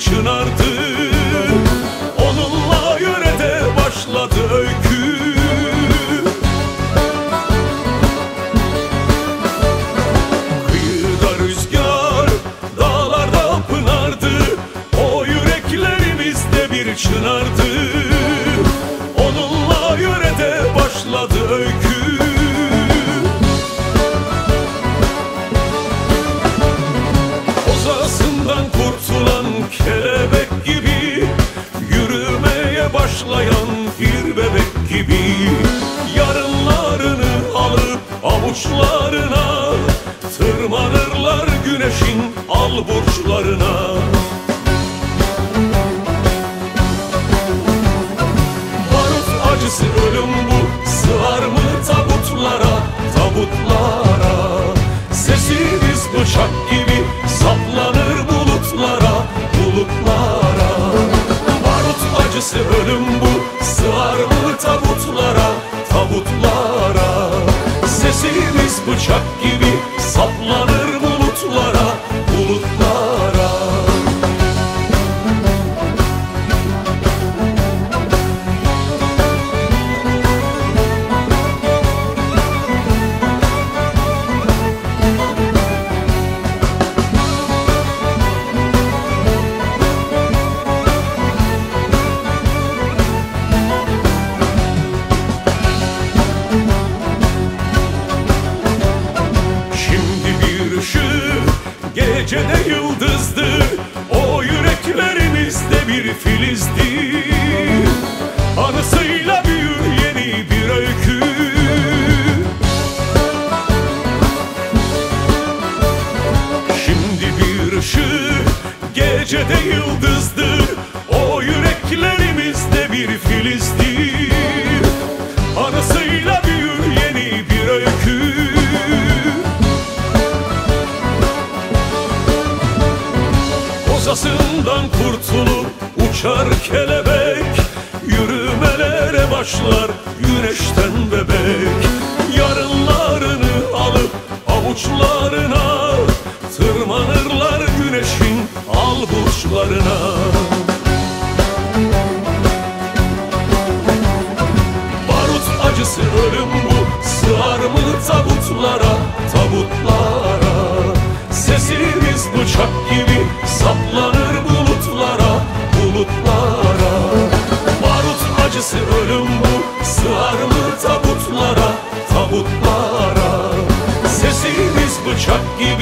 çınardı. Onunla yörede başladı öykü. Kıyıda rüzgar, dağlarda pınardı. O yüreklerimizde bir çınardı. Onunla yörede başladı öykü. Kozasından kurtulan kelebek gibi, yürümeye başlayan bir bebek gibi, yarınlarını alıp avuçlarına tırmanırlar güneşin al burçlarına. Barut acısı ölüm bu, sığar mı tabutlara, tabutlara? Sesimiz bıçak gibi saplanır bulutlara, bulutlara. Barut acısı ölüm bu, sığar mı tabutlara, tabutlara? Sesimiz bıçak gibi saplanır bulutlara, bulutlara. Gecede yıldızdır, o yüreklerimizde bir filizdir. Anısıyla büyür yeni bir öykü. Şimdi bir ışık, gecede yıldızdır, o yüreklerimizde bir filizdir. Anısıyla büyür yeni bir öykü. Kozasından kurtulup uçar kelebek, yürümelere başlar güneşten bebek. Yarınlarını alıp avuçlarına tırmanırlar güneşin al burçlarına. Barut acısı ölüm bu, sığar mı tabutlara, tabutlara? Sesimiz bıçak gibi saplanır bulutlara, bulutlara. Barut acısı ölüm bu, sığar mı tabutlara, tabutlara? Sesimiz bıçak gibi